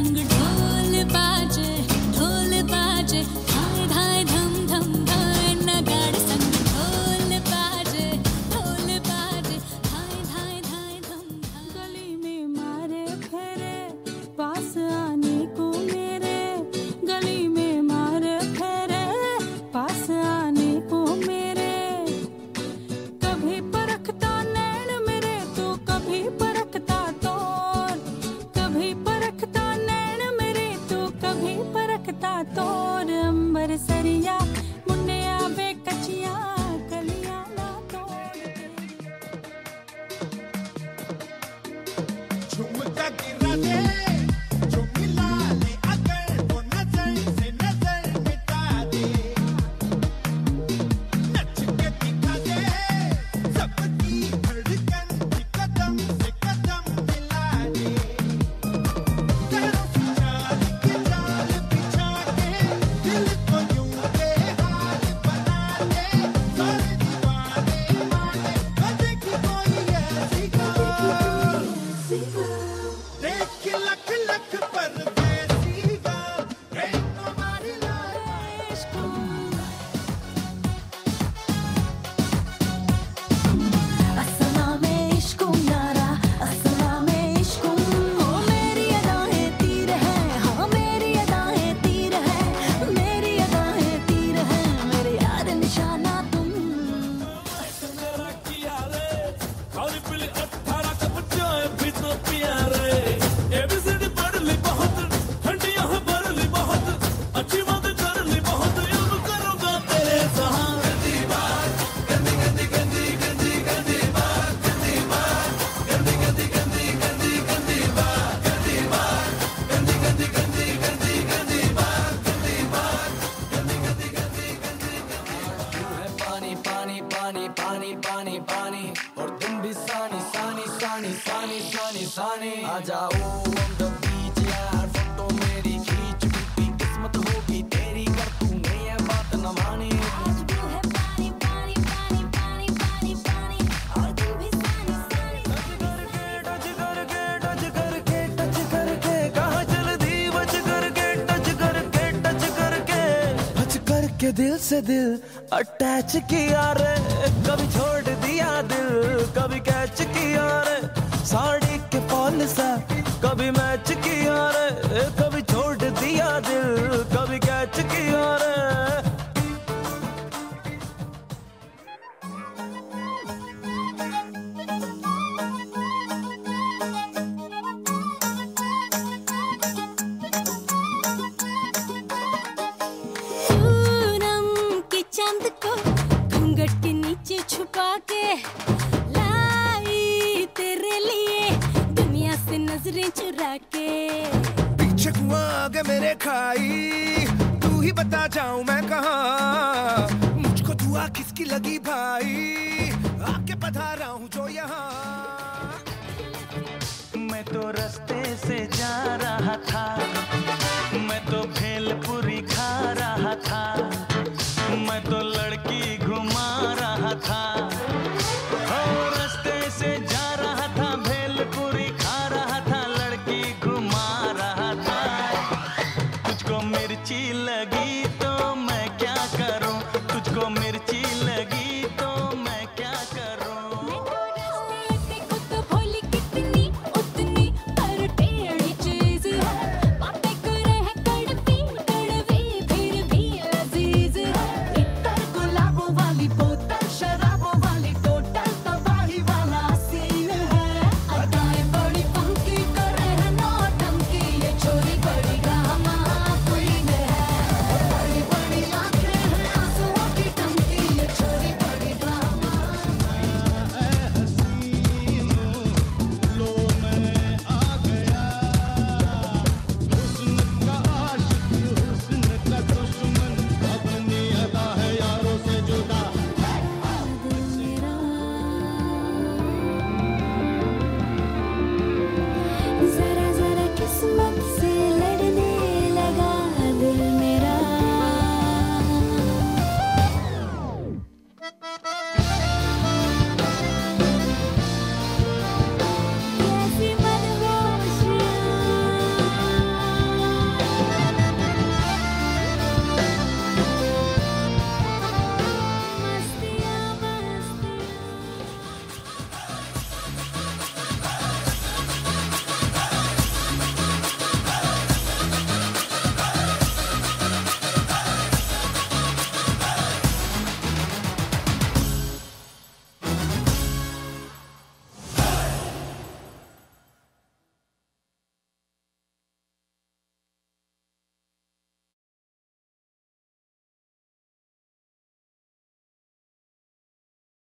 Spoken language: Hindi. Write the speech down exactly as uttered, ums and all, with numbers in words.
संग ढोल बाजे ढोल बाजे धाय धाय धम धम धाय नगाड़े संग ढोल बाजे ढोल बाजे धाय धाय धाय धम धाय। गली में मारे फेरे पास आने को मेरे, गली में मारे फेरे पास आने को मेरे। कभी परखता नैन मेरे तो कभी परखता तोर, कभी परखता नैन मेरे तो कभी परखता तोर। अंबर सरिया मुन्ने आवे कचिया कलियां ना तोड़ के। झुमका गिरा दे जो मिला ले अगर वो नजर से नजर मिटा दे, नच के दिखा दे सबकी धड़कन की कदम से कदम मिला दे। पैरों की चाल की चाल बिछा के दिल को यूं बेहाल बना दे। सारे दीवाने माने कदे की कोई ऐसी गाल, देख के लख लख परदेसी गाल, प्रेम हमारी लाश को। अस्सलामे इश्कुम यारा अस्सलामे इश्कुम। हो मेरी अदाएं तीर है, हाँ मेरी अदाएं तीर है, मेरी अदाएं तीर है, मेरे यार निशाना तुम। मेरा किया रे खाली पीली अठारह का बच्चा है भी तो प्यारे। एबीसीडी पढ़ ली बहुत, ठंडियां हैं भर ली बहुत, अच्छी बात कर ली बहुत, अब करूंगा तेरे सहारे। गंदी बात गंदी गंदी गंदी गंदी गंदी बात, गंदी बात गंदी गंदी गंदी गंदी गंदी बात, गंदी बात गंदी गंदी गंदी गंदी गंदी बात, गंदी बात गंदी गंदी गंदी गंदी गंदी। तू है पानी पानी पानी पानी पानी पानी और तुम भी सानी सानी सानी सानी सानी सानी। आ जाओ on the beach यार, फोटो मेरी खींच टूटी किस्मत होगी तेरी कर तूने ये बात न मानी। आज दिल है पानी पानी पानी पानी पानी पानी और तू भी सानी सानी। टच करके टच करके टच करके कहाँ चल दी बच करके टच करके टच करके टच करके दिल से दिल अटैच किया रे। कभी छोड़ दिया दिल कभी कैच किया रे, साड़ी के फॉल सा कभी मैच किया रे, कभी छोड़ दिया दिल कभी कैच किया रे। पूनम के चांद को घूंघट के नीचे छुपा के लाई तेरे लिए दुनिया से नजरें चुरा के। पीछे कुआं आगे मेरे खाई, तू ही बता जाऊं मैं कहाँ। मुझको दुआ किसकी लगी भाई, आके पधारा हूँ जो यहाँ। मैं तो रस्ते